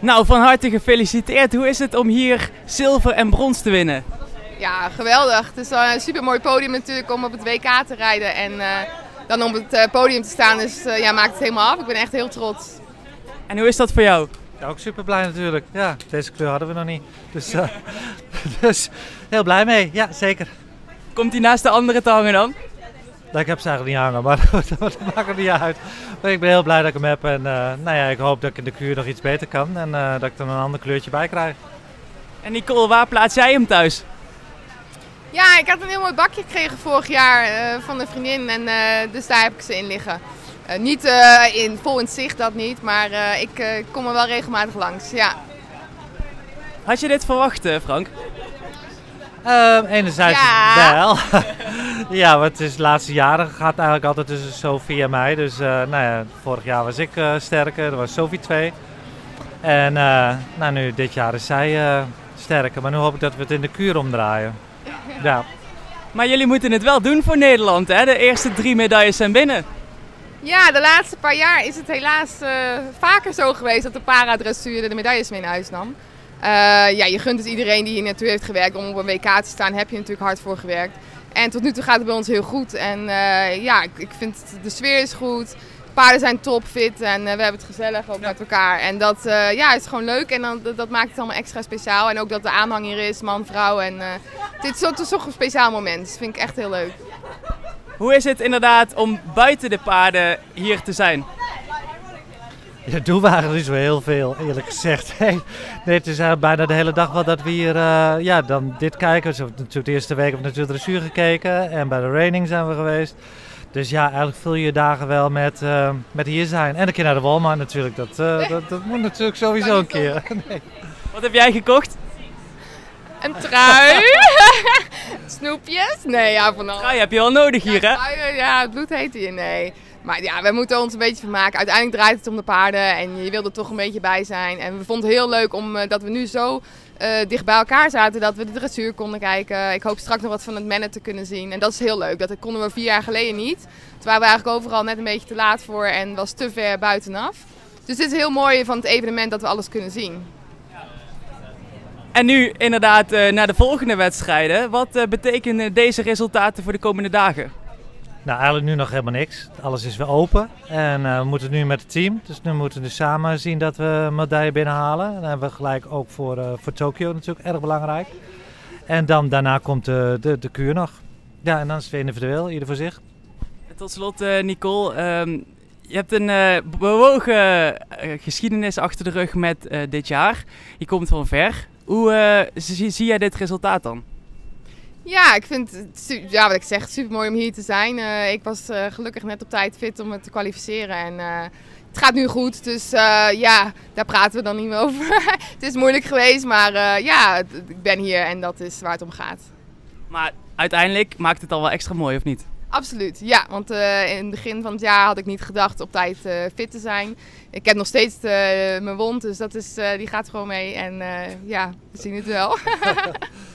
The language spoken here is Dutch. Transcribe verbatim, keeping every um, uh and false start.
Nou, van harte gefeliciteerd. Hoe is het om hier zilver en brons te winnen? Ja, geweldig. Het is een super mooi podium natuurlijk om op het W K te rijden. En uh, dan op het uh, podium te staan, dus uh, ja, maakt het helemaal af. Ik ben echt heel trots. En hoe is dat voor jou? Ja, ook super blij natuurlijk. Ja, deze kleur hadden we nog niet. Dus, uh, dus heel blij mee. Ja, zeker. Komt die naast de andere te hangen dan? Ik heb ze eigenlijk niet hangen, maar dat maakt er niet uit. Maar ik ben heel blij dat ik hem heb en uh, nou ja, ik hoop dat ik in de kuur nog iets beter kan en uh, dat ik er een ander kleurtje bij krijg. En Nicole, waar plaats jij hem thuis? Ja, ik had een heel mooi bakje gekregen vorig jaar uh, van een vriendin en uh, dus daar heb ik ze in liggen. Uh, niet uh, in, vol in het zicht, dat niet, maar uh, ik uh, kom er wel regelmatig langs, ja. Had je dit verwacht, Frank? Uh, enerzijds ja. wel. Ja, want het is de laatste jaren gaat eigenlijk altijd tussen Sophie en mij. Dus uh, nou ja, vorig jaar was ik uh, sterker, er was Sophie twee. En uh, nou, nu dit jaar is zij uh, sterker, maar nu hoop ik dat we het in de kuur omdraaien. Ja. Maar jullie moeten het wel doen voor Nederland, hè? De eerste drie medailles zijn binnen. Ja, de laatste paar jaar is het helaas uh, vaker zo geweest dat de paradressuur de medailles mee naar huis nam. Uh, ja, je gunt het iedereen die hier naartoe heeft gewerkt om op een W K te staan, heb je natuurlijk hard voor gewerkt. En tot nu toe gaat het bij ons heel goed. En uh, ja, ik, ik vind de sfeer is goed. De paarden zijn topfit en uh, we hebben het gezellig ook met elkaar. En dat uh, ja, is gewoon leuk en dan, dat, dat maakt het allemaal extra speciaal. En ook dat de aanhang hier is, man, vrouw. En uh, dit is, is toch een speciaal moment. Dat vind ik echt heel leuk. Hoe is het inderdaad om buiten de paarden hier te zijn? Ja, doen we eigenlijk niet zo heel veel, eerlijk gezegd. Nee, nee, het is uh, bijna de hele dag wel dat we hier uh, ja, dan dit kijken. Dus we hebben natuurlijk de eerste week hebben we natuurlijk de dressuur gekeken en bij de reining zijn we geweest. Dus ja, eigenlijk vul je je dagen wel met, uh, met hier zijn. En een keer naar de Walmart natuurlijk, dat, uh, dat, dat moet natuurlijk sowieso een keer. Nee. Wat heb jij gekocht? Een trui, snoepjes, nee ja van alles. Trui heb je al nodig hier, ja, hè? Trui, ja, het bloed heet hier, nee. Maar ja, we moeten ons een beetje vermaken. Uiteindelijk draait het om de paarden en je wil er toch een beetje bij zijn. En we vonden het heel leuk om, uh, dat we nu zo uh, dicht bij elkaar zaten dat we de dressuur konden kijken. Ik hoop straks nog wat van het mennen te kunnen zien. En dat is heel leuk. Dat konden we vier jaar geleden niet. Toen waren we eigenlijk overal net een beetje te laat voor en was te ver buitenaf. Dus dit is heel mooi van het evenement dat we alles kunnen zien. En nu inderdaad uh, naar de volgende wedstrijden. Wat uh, betekenen deze resultaten voor de komende dagen? Nou, eigenlijk nu nog helemaal niks. Alles is weer open en uh, we moeten nu met het team. Dus nu moeten we dus samen zien dat we een medaille binnenhalen. En dan hebben we gelijk ook voor, uh, voor Tokio natuurlijk erg belangrijk. En dan daarna komt de, de, de kuur nog. Ja, en dan is het weer individueel, ieder voor zich. Tot slot, uh, Nicole. Um, je hebt een uh, bewogen uh, geschiedenis achter de rug met uh, dit jaar. Je komt van ver. Hoe uh, zie, zie jij dit resultaat dan? Ja, ik vind het, ja, wat ik zeg, super mooi om hier te zijn. Uh, ik was uh, gelukkig net op tijd fit om het te kwalificeren en uh, het gaat nu goed. Dus uh, ja, daar praten we dan niet meer over. Het is moeilijk geweest, maar uh, ja, ik ben hier en dat is waar het om gaat. Maar uiteindelijk maakt het al wel extra mooi, of niet? Absoluut, ja. Want uh, in het begin van het jaar had ik niet gedacht op tijd uh, fit te zijn. Ik heb nog steeds uh, mijn wond, dus dat is, uh, die gaat gewoon mee. En uh, ja, we zien het wel.